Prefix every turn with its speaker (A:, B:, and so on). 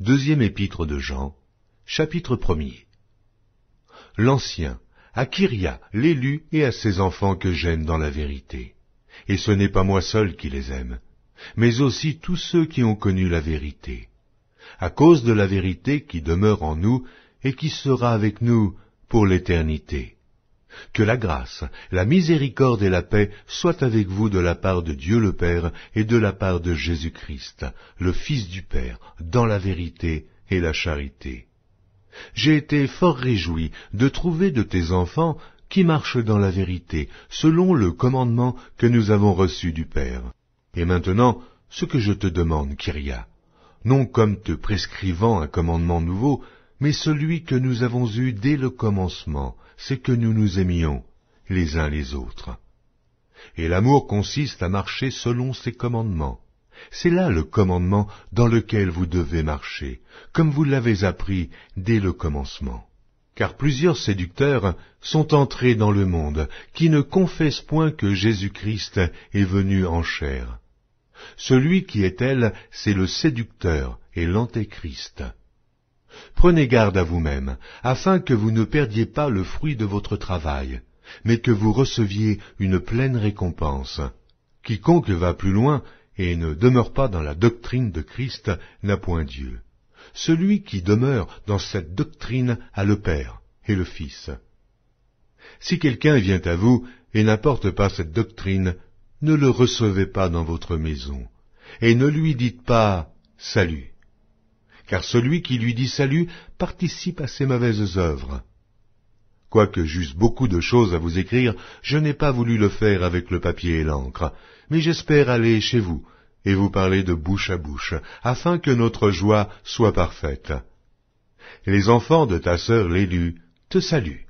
A: Deuxième épître de Jean, chapitre 1er. L'Ancien, à Kyria, l'élu et à ses enfants que j'aime dans la vérité. Et ce n'est pas moi seul qui les aime, mais aussi tous ceux qui ont connu la vérité. À cause de la vérité qui demeure en nous et qui sera avec nous pour l'éternité. Que la grâce, la miséricorde et la paix soient avec vous de la part de Dieu le Père et de la part de Jésus-Christ, le Fils du Père, dans la vérité et la charité. J'ai été fort réjoui de trouver de tes enfants qui marchent dans la vérité, selon le commandement que nous avons reçu du Père. Et maintenant, ce que je te demande, Kyria, non comme te prescrivant un commandement nouveau, mais celui que nous avons eu dès le commencement, c'est que nous nous aimions les uns les autres. Et l'amour consiste à marcher selon ses commandements. C'est là le commandement dans lequel vous devez marcher, comme vous l'avez appris dès le commencement. Car plusieurs séducteurs sont entrés dans le monde, qui ne confessent point que Jésus-Christ est venu en chair. Celui qui est elle, c'est le séducteur et l'antéchrist. Prenez garde à vous-même, afin que vous ne perdiez pas le fruit de votre travail, mais que vous receviez une pleine récompense. Quiconque va plus loin et ne demeure pas dans la doctrine de Christ n'a point Dieu. Celui qui demeure dans cette doctrine a le Père et le Fils. Si quelqu'un vient à vous et n'apporte pas cette doctrine, ne le recevez pas dans votre maison, et ne lui dites pas « Salut », car celui qui lui dit « Salut » participe à ses mauvaises œuvres. Quoique j'eusse beaucoup de choses à vous écrire, je n'ai pas voulu le faire avec le papier et l'encre, mais j'espère aller chez vous et vous parler de bouche à bouche, afin que notre joie soit parfaite. Les enfants de ta sœur l'élue te saluent.